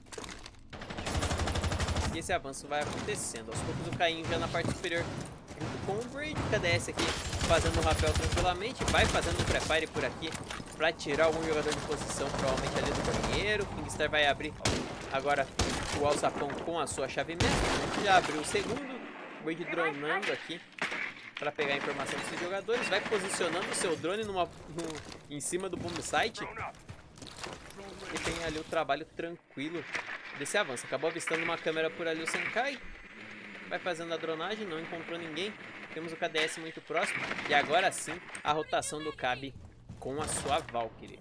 Speaker 1: E esse avanço vai acontecendo. Aos poucos o Cainho já na parte superior junto com o Braid. O K D S aqui fazendo o rapel tranquilamente. Vai fazendo o pré-fire por aqui para tirar algum jogador de posição, provavelmente ali do banheiro. O Kingstar vai abrir agora o alçapão com a sua chave mestra. Já abriu o segundo. O Braid dronando aqui para pegar a informação desses jogadores. Vai posicionando o seu drone numa, no, em cima do bomb site. e tem ali o trabalho tranquilo desse avanço. Acabou avistando uma câmera por ali o Senkai. Vai fazendo a dronagem, não encontrou ninguém. Temos o K D S muito próximo. E agora sim, a rotação do Cabe com a sua Valkyrie.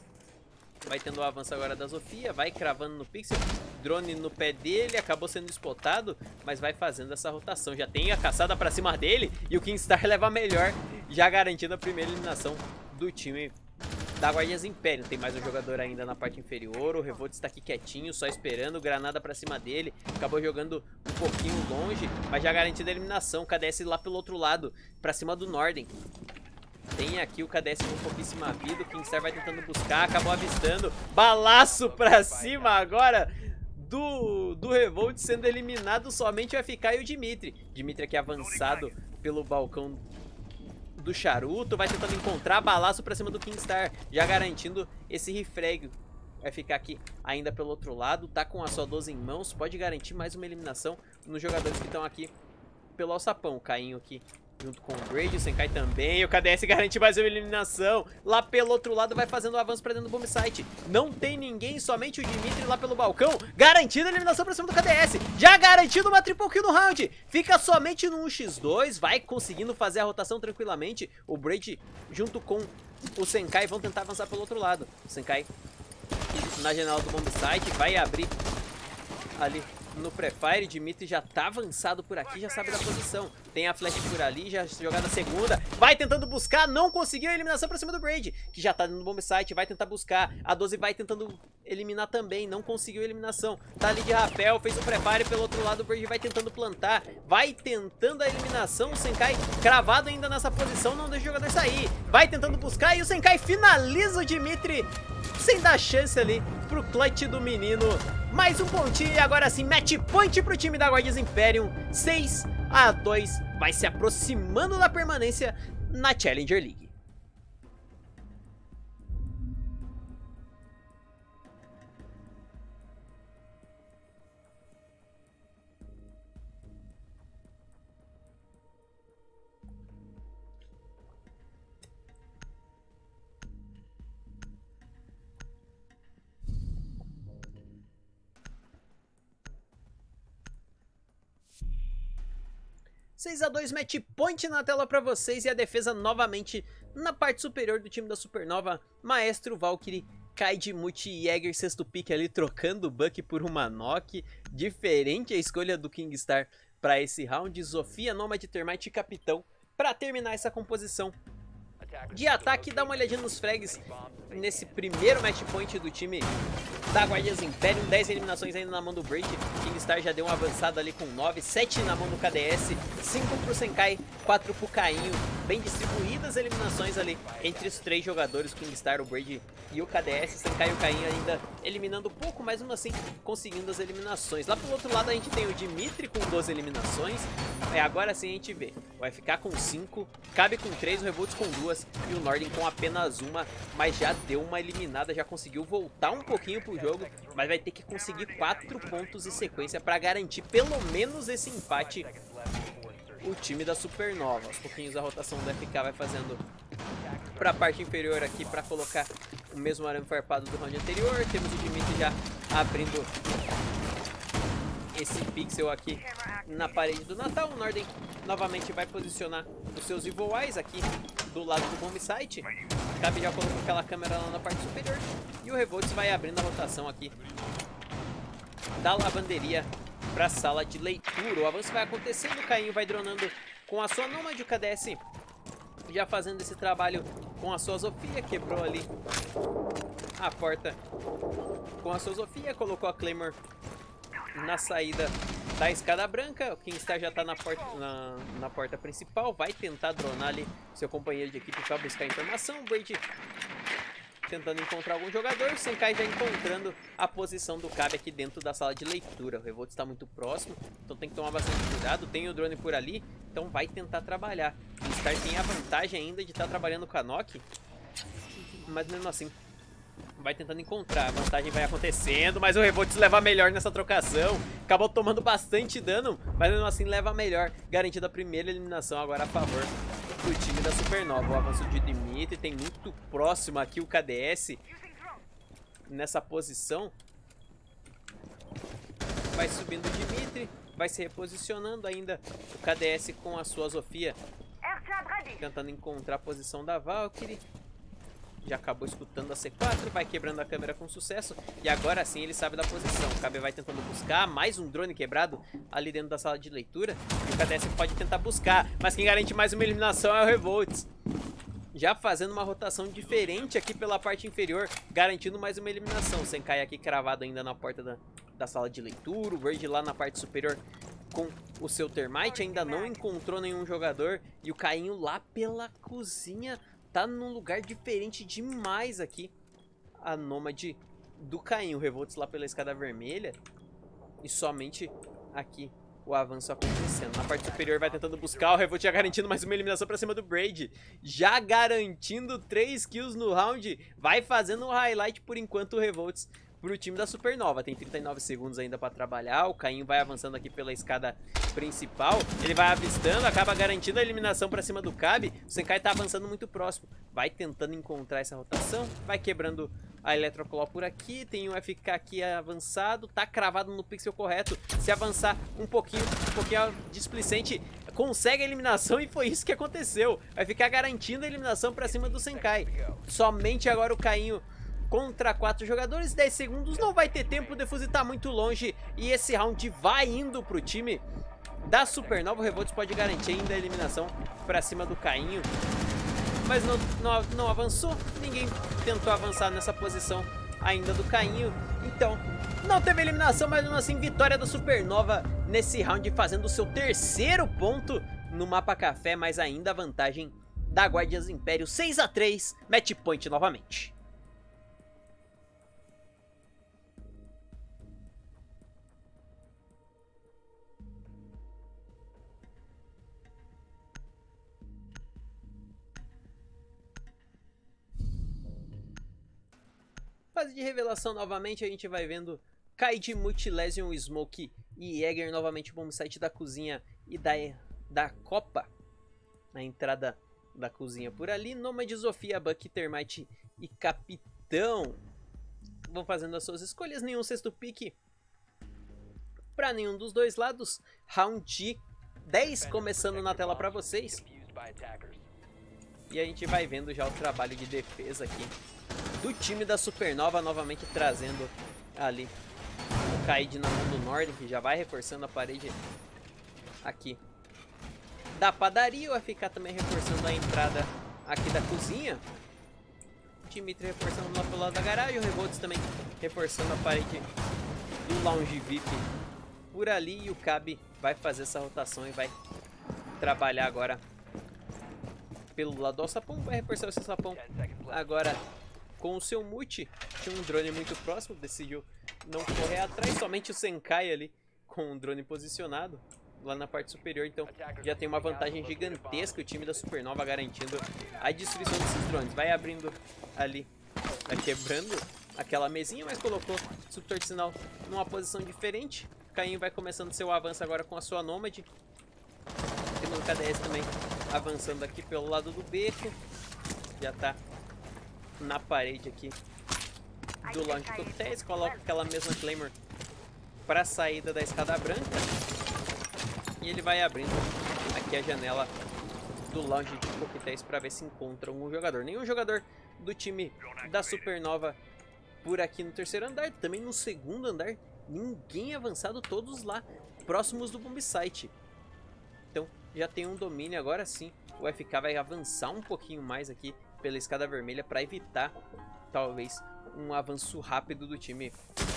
Speaker 1: Vai tendo o avanço agora da Zofia. Vai cravando no Pixel. Drone no pé dele. Acabou sendo spotado. Mas vai fazendo essa rotação. Já tem a caçada pra cima dele. E o Kingstar leva a melhor. Já garantindo a primeira eliminação do time da Guardiãs Império. Tem mais um jogador ainda na parte inferior. O Revolt está aqui quietinho, só esperando. Granada pra cima dele. Acabou jogando um pouquinho longe, mas já garantido a eliminação. O K D S lá pelo outro lado, pra cima do Norden. Tem aqui o K D S com pouquíssima vida. O Kingstar vai tentando buscar, acabou avistando. Balaço pra cima agora do, do Revolt, sendo eliminado somente o F K e o Dimitri. Dimitri aqui avançado pelo balcão do charuto, vai tentando encontrar balaço pra cima do Kingstar, já garantindo esse refrag. Vai ficar aqui ainda pelo outro lado, tá com a sua doze em mãos, pode garantir mais uma eliminação nos jogadores que estão aqui pelo alçapão. O Cainho aqui junto com o Brady, o Senkai também, o K D S garante mais uma eliminação. Lá pelo outro lado vai fazendo o avanço pra dentro do bomb site. Não tem ninguém, somente o Dimitri lá pelo balcão. Garantida a eliminação pra cima do K D S. Já garantido uma triple kill no round. Fica somente no um contra dois, vai conseguindo fazer a rotação tranquilamente. O Brady junto com o Senkai vão tentar avançar pelo outro lado. O Senkai na janela do bomb site vai abrir ali no pré-fire. Dimitri já tá avançado por aqui, já sabe da posição. Tem a flash por ali, já jogada segunda. Vai tentando buscar, não conseguiu a eliminação pra cima do Brady, que já tá no bomb site, vai tentar buscar. A doze vai tentando eliminar também, não conseguiu a eliminação. Tá ali de rapel, fez o pré-fire pelo outro lado, o Brady vai tentando plantar. Vai tentando a eliminação, o Senkai cravado ainda nessa posição, não deixa o jogador sair. Vai tentando buscar e o Senkai finaliza o Dimitri sem dar chance ali pro clutch do menino. Mais um pontinho e agora sim, match point pro time da Guardiãs Imperium. seis a dois, vai se aproximando da permanência na Challenger League. seis a dois, match point na tela pra vocês e a defesa novamente na parte superior do time da Supernova. Maestro, Valkyrie, Kaid, Muti e Jäger, sexto pick ali, trocando o Buck por uma Nock. Diferente a escolha do Kingstar para esse round. Zofia, Nomad, Termite e Capitão para terminar essa composição de ataque. Dá uma olhadinha nos frags nesse primeiro match point do time da Guardiãs Imperium. dez eliminações ainda na mão do Brady. Kingstar já deu uma avançada ali com nove, sete na mão do K D S, cinco pro Senkai, quatro pro Cainho. Bem distribuídas as eliminações ali entre os três jogadores, o Kingstar, o Brady e o K D S. Senkai e o Cainho ainda eliminando pouco, mas mesmo assim conseguindo as eliminações. Lá pelo outro lado a gente tem o Dimitri com doze eliminações. É, agora sim a gente vê. Vai ficar com cinco, Cabe com três, o Revolt com duas e o Norden com apenas uma, mas já deu uma eliminada, já conseguiu voltar um pouquinho pro jogo, mas vai ter que conseguir quatro pontos em sequência para garantir pelo menos esse empate. O time da Supernova, aos pouquinhos a rotação do F K vai fazendo para a parte inferior aqui para colocar o mesmo arame farpado do round anterior. Temos o Dimitri já abrindo esse pixel aqui na parede do Natal. O Norden novamente vai posicionar os seus Evil Eyes aqui do lado do bomb site. Cabe já colocou aquela câmera lá na parte superior. E o Revolt vai abrindo a rotação aqui da lavanderia para a sala de leitura. O avanço vai acontecendo, o Cainho vai dronando com a sua Nomad, o K D S já fazendo esse trabalho com a sua Zofia. Quebrou ali a porta com a sua Zofia, colocou a Claymore na saída da escada branca. O Kingstar já tá na porta, na, na porta principal, vai tentar dronar ali seu companheiro de equipe para buscar informação. O Brady tentando encontrar algum jogador, o Senkai já encontrando a posição do Cabe aqui dentro da sala de leitura. O Revolt está muito próximo, então tem que tomar bastante cuidado. Tem o drone por ali, então vai tentar trabalhar. O Kingstar tem a vantagem ainda de estar trabalhando com a Nock, mas mesmo assim vai tentando encontrar. A vantagem vai acontecendo, mas o Revolt leva melhor nessa trocação. Acabou tomando bastante dano, mas mesmo assim leva melhor, garantindo a primeira eliminação agora a favor do time da Supernova. O avanço de Dimitri tem muito próximo aqui o K D S. nessa posição. Vai subindo o Dimitri, vai se reposicionando ainda o K D S com a sua Zofia, tentando encontrar a posição da Valkyrie. Já acabou escutando a C quatro, vai quebrando a câmera com sucesso. E agora sim ele sabe da posição. O K B vai tentando buscar, mais um drone quebrado ali dentro da sala de leitura. E o K D S pode tentar buscar, mas quem garante mais uma eliminação é o Revolts. Já fazendo uma rotação diferente aqui pela parte inferior, garantindo mais uma eliminação. O Senkai aqui cravado ainda na porta da, da sala de leitura. O Verde lá na parte superior com o seu Termite. Ainda não encontrou nenhum jogador. E o Cainho lá pela cozinha tá num lugar diferente demais aqui. A nômade do Cainho. O Revolts lá pela escada vermelha. E somente aqui o avanço acontecendo. Na parte superior vai tentando buscar. O Revolt já garantindo mais uma eliminação pra cima do Braid. Já garantindo três kills no round. Vai fazendo o highlight por enquanto o Revolts pro time da Supernova. Tem trinta e nove segundos ainda pra trabalhar. O Cainho vai avançando aqui pela escada principal. Ele vai avistando, acaba garantindo a eliminação pra cima do Cabe. O Senkai tá avançando muito próximo. Vai tentando encontrar essa rotação. Vai quebrando a Eletroclaw por aqui. Tem um F K aqui avançado. Tá cravado no pixel correto. Se avançar um pouquinho, um pouquinho displicente, consegue a eliminação e foi isso que aconteceu. Vai ficar garantindo a eliminação pra cima do Senkai. Somente agora o Cainho contra quatro jogadores, dez segundos, não vai ter tempo, o Defuse tá muito longe e esse round vai indo pro time da Supernova. O Revolts pode garantir ainda a eliminação pra cima do Cainho, mas não, não, não avançou, ninguém tentou avançar nessa posição ainda do Cainho, então não teve eliminação, mas mesmo assim vitória da Supernova nesse round, fazendo o seu terceiro ponto no mapa café, mas ainda a vantagem da Guardiãs do Império, seis a três, match point novamente. Fase de revelação novamente, a gente vai vendo Kaid, Multilesion, Smoke e Jäger novamente no site da cozinha e da, da Copa. Na entrada da cozinha por ali, Nômade, Zofia, Buck, Termite e Capitão. Vão fazendo as suas escolhas, nenhum sexto pick para nenhum dos dois lados. Round dez começando na tela para vocês. E a gente vai vendo já o trabalho de defesa aqui do time da Supernova, novamente trazendo ali o Kaid na mão do Norden, que já vai reforçando a parede aqui da padaria. O F K também reforçando a entrada aqui da cozinha. O Dimitri reforçando lá pelo lado da garagem. O Revolts também reforçando a parede do Lounge V I P por ali. E o Cabe vai fazer essa rotação e vai trabalhar agora pelo lado do Alçapão. Vai reforçar esse Alçapão agora com o seu Multi. Tinha um drone muito próximo, decidiu não correr atrás. Somente o Senkai ali com um drone posicionado lá na parte superior. Então já tem uma vantagem gigantesca o time da Supernova garantindo a destruição desses drones. Vai abrindo ali, vai quebrando aquela mesinha, mas colocou o Subtor de Sinal numa posição diferente. Cainho vai começando seu avanço agora com a sua Nômade. Temos o K D S também avançando aqui pelo lado do beco. Já tá na parede aqui do Launch Coquetéis. Coloca aquela mesma Claymore para a saída da escada branca. E ele vai abrindo aqui a janela do Launch de Coquetéis para ver se encontra um jogador. Nenhum jogador do time da Supernova por aqui no terceiro andar. Também no segundo andar, ninguém avançado, todos lá próximos do bomb site. Então já tem um domínio. Agora sim o F K vai avançar um pouquinho mais aqui pela escada vermelha para evitar talvez um avanço rápido do time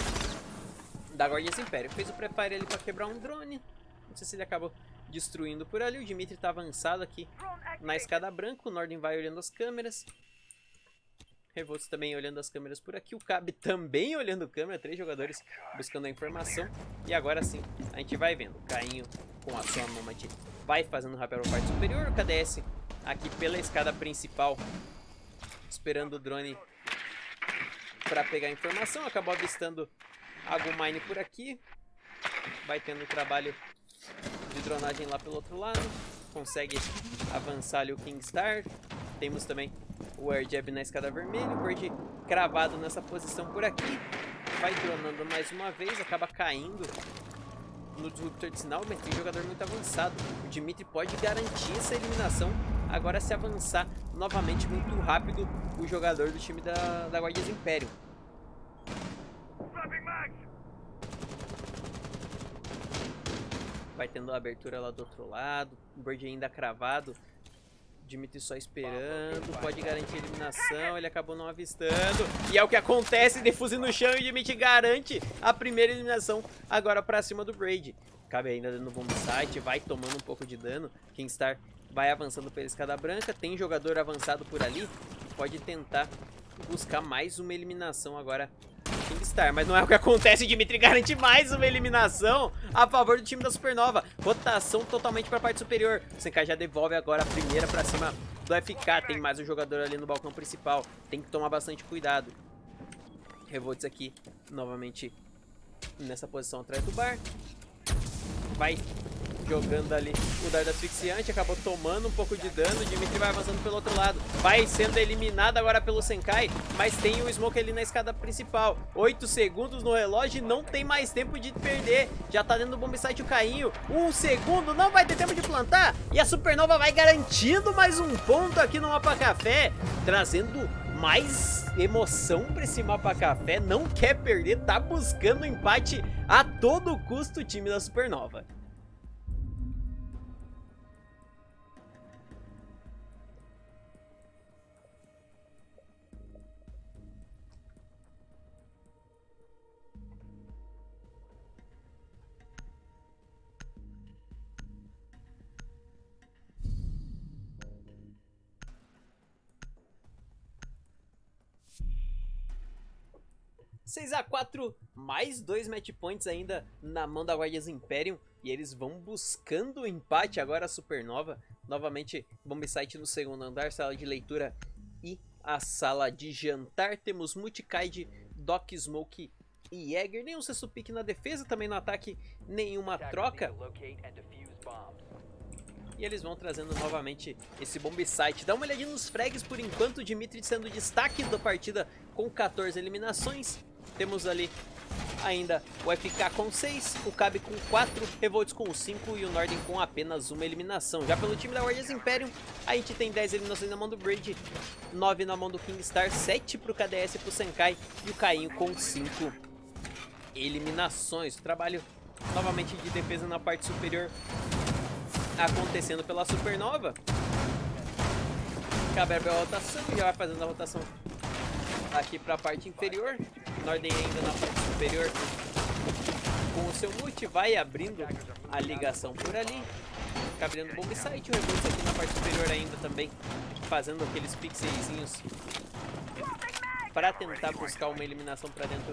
Speaker 1: da Guardiãs do Império. Fez o prepare ali para quebrar um drone. Não sei se ele acabou destruindo por ali. O Dimitri tá avançado aqui na escada branca. O Norden vai olhando as câmeras. Revolts também olhando as câmeras por aqui. O Cabe também olhando a câmera. Três jogadores buscando a informação. E agora sim a gente vai vendo o Cainho com a sua Nômade vai fazendo rápido para a parte superior. O K D S aqui pela escada principal esperando o drone para pegar a informação. Acabou avistando a Gumine por aqui. Vai tendo trabalho de dronagem lá pelo outro lado. Consegue avançar ali o Kingstar. Temos também o air jab na escada vermelha, o Bird cravado nessa posição por aqui. Vai dronando mais uma vez, acaba caindo no disruptor de sinal, mas tem jogador muito avançado. O Dimitri pode garantir essa eliminação. Agora, se avançar novamente muito rápido o jogador do time da, da Guardias Império. Vai tendo a abertura lá do outro lado. O Bird ainda cravado. Dimitri só esperando, pode garantir a eliminação, ele acabou não avistando. E é o que acontece, defuse no chão e o Dimitri garante a primeira eliminação agora pra cima do Braid. Cabe ainda dando bomb site, vai tomando um pouco de dano. Kingstar vai avançando pela escada branca, tem jogador avançado por ali, pode tentar buscar mais uma eliminação agora. Kingstar, mas não é o que acontece, o Dimitri garante mais uma eliminação a favor do time da Supernova. Rotação totalmente para a parte superior. O Senkai já devolve agora a primeira para cima do F K. Tem mais um jogador ali no balcão principal. Tem que tomar bastante cuidado. Revolts aqui, novamente nessa posição atrás do bar. Vai jogando ali o dardo asfixiante, acabou tomando um pouco de dano. O Dimitri vai avançando pelo outro lado, vai sendo eliminado agora pelo Senkai, mas tem o Smoke ali na escada principal. Oito segundos no relógio e não tem mais tempo de perder. Já tá dentro do bomb site o Cainho. Um segundo, não vai ter tempo de plantar. E a Supernova vai garantindo mais um ponto aqui no Mapa Café, trazendo mais emoção pra esse Mapa Café. Não quer perder, tá buscando o empate a todo custo o time da Supernova. seis a quatro, mais dois match points ainda na mão da Guardias Imperium. E eles vão buscando o empate agora a Supernova. Novamente, bomb site no segundo andar, sala de leitura e a sala de jantar. Temos Multikaid, Doc, Smoke e Jäger. Nenhum sexto pick na defesa, também no ataque nenhuma troca. E eles vão trazendo novamente esse bomb site. Dá uma olhadinha nos frags por enquanto. O Dimitri sendo destaque da partida com quatorze eliminações. Temos ali ainda o F K com seis, o Cabe com quatro, Revolts com cinco e o Norden com apenas uma eliminação. Já pelo time da Guardias Imperium, a gente tem dez eliminações na mão do Braid, nove na mão do Kingstar, sete pro K D S e pro Senkai e o Cainho com cinco eliminações. O trabalho novamente de defesa na parte superior acontecendo pela Supernova. Cabe a rotação, já vai fazendo a rotação aqui para a parte inferior. Norden ainda na parte superior com o seu multi, vai abrindo a ligação por ali. Cabe dentro do bomb site, o Revolts aqui na parte superior ainda também fazendo aqueles pixelzinhos para tentar buscar uma eliminação para dentro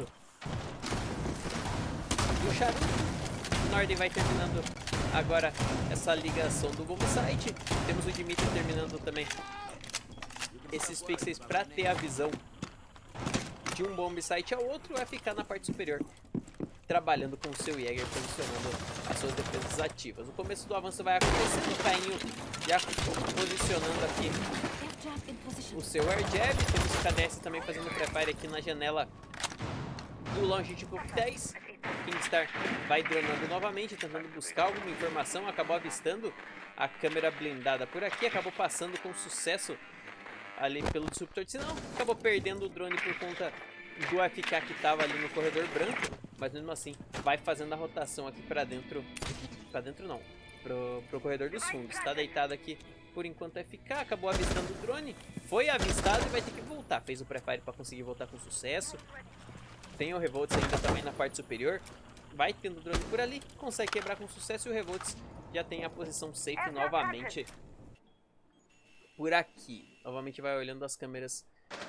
Speaker 1: do charuto. Norden vai terminando agora essa ligação do bomb site. Temos o Dimitri terminando também esses pixels para ter a visão de um bomb site ao outro. Vai ficar na parte superior trabalhando com o seu Jäger, posicionando as suas defesas ativas. O começo do avanço vai acontecendo, o Cainho já posicionando aqui o seu air jab. Temos o K D S também fazendo prepare aqui na janela do Longitude dez. Kingstar vai dronando novamente, tentando buscar alguma informação. Acabou avistando a câmera blindada por aqui, acabou passando com sucesso ali pelo disruptor de sinal. Acabou perdendo o drone por conta do F K que estava ali no corredor branco, mas mesmo assim vai fazendo a rotação aqui para dentro, para dentro não, pro, pro corredor dos fundos. Está deitado aqui por enquanto F K, acabou avistando o drone, foi avistado e vai ter que voltar. Fez o prefire para conseguir voltar com sucesso. Tem o Revolts ainda também na parte superior, vai tendo o drone por ali, consegue quebrar com sucesso e o Revolts já tem a posição safe novamente por aqui. Novamente vai olhando as câmeras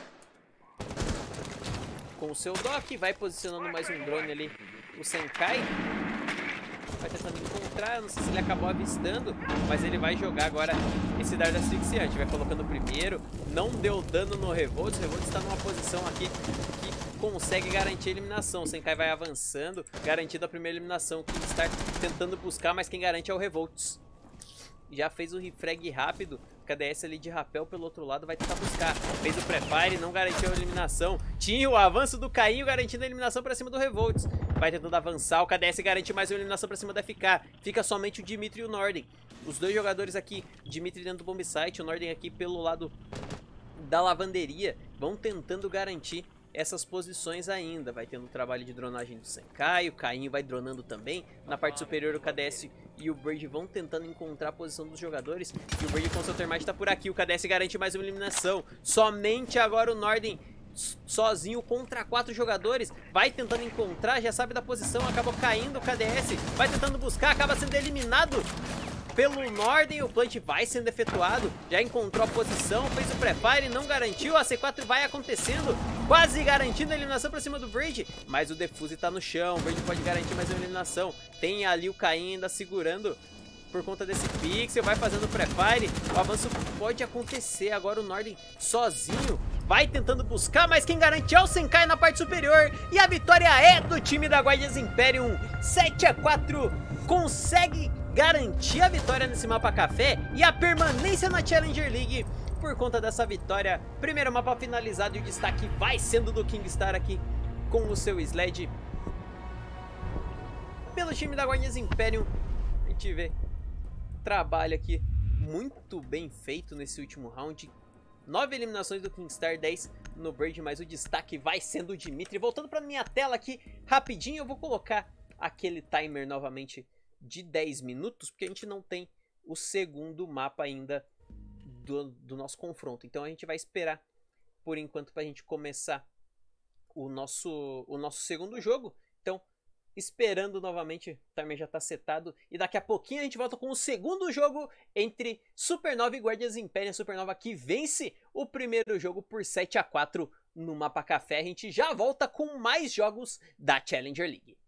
Speaker 1: com o seu Doc, vai posicionando mais um drone ali, o Senkai. Vai tentando encontrar, não sei se ele acabou avistando, mas ele vai jogar agora esse dardo asfixiante. Vai colocando o primeiro, não deu dano no Revolts. O Revolts está numa posição aqui que consegue garantir a eliminação. O Senkai vai avançando, garantindo a primeira eliminação. O Kingstar tentando buscar, mas quem garante é o Revolts. Já fez o refrag rápido K D S ali de rapel pelo outro lado vai tentar buscar. Fez o pré-fire, não garantiu a eliminação. Tinha o avanço do Cainho garantindo a eliminação pra cima do Revolts. Vai tentando avançar, o K D S garante mais uma eliminação pra cima da F K. Fica somente o Dimitri e o Norden. Os dois jogadores aqui, Dimitri dentro do bomb site, o Norden aqui pelo lado da lavanderia, vão tentando garantir essas posições ainda. Vai tendo o trabalho de dronagem do Senkai, o Cainho vai dronando também. Na parte superior o K D S e o Bird vão tentando encontrar a posição dos jogadores. E o Bird com seu termite tá por aqui, o K D S garante mais uma eliminação. Somente agora o Norden sozinho contra quatro jogadores, vai tentando encontrar, já sabe da posição, acabou caindo o K D S, vai tentando buscar, acaba sendo eliminado pelo Norden, o plant vai sendo efetuado, já encontrou a posição, fez o pré-fire, não garantiu, a C quatro vai acontecendo, quase garantindo a eliminação pra cima do Bird, mas o Defuse tá no chão, o Bird pode garantir mais uma eliminação, tem ali o Caim ainda segurando por conta desse pixel, vai fazendo o pré-fire, o avanço pode acontecer, agora o Norden sozinho, vai tentando buscar, mas quem garante é o Senkai na parte superior, e a vitória é do time da Guardians Imperium, sete a quatro, consegue garantir a vitória nesse mapa café e a permanência na Challenger League por conta dessa vitória. Primeiro mapa finalizado e o destaque vai sendo do Kingstar aqui com o seu Sled. Pelo time da Guardians Imperium, a gente vê trabalho aqui muito bem feito nesse último round. Nove eliminações do Kingstar, dez no Bird, mas o destaque vai sendo o Dimitri. Voltando para minha tela aqui, rapidinho, eu vou colocar aquele timer novamente de dez minutos, porque a gente não tem o segundo mapa ainda do, do nosso confronto. Então a gente vai esperar por enquanto para a gente começar o nosso, o nosso segundo jogo. Então, esperando novamente, o timer já está setado. E daqui a pouquinho a gente volta com o segundo jogo entre Supernova e Guardians Imperium. Supernova que vence o primeiro jogo por sete a quatro no mapa café. A gente já volta com mais jogos da Challenger League.